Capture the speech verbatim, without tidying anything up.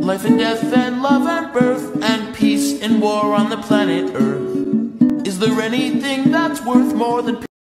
Life and death and love and birth, and peace and war on the planet Earth. Is there anything that's worth more than peace?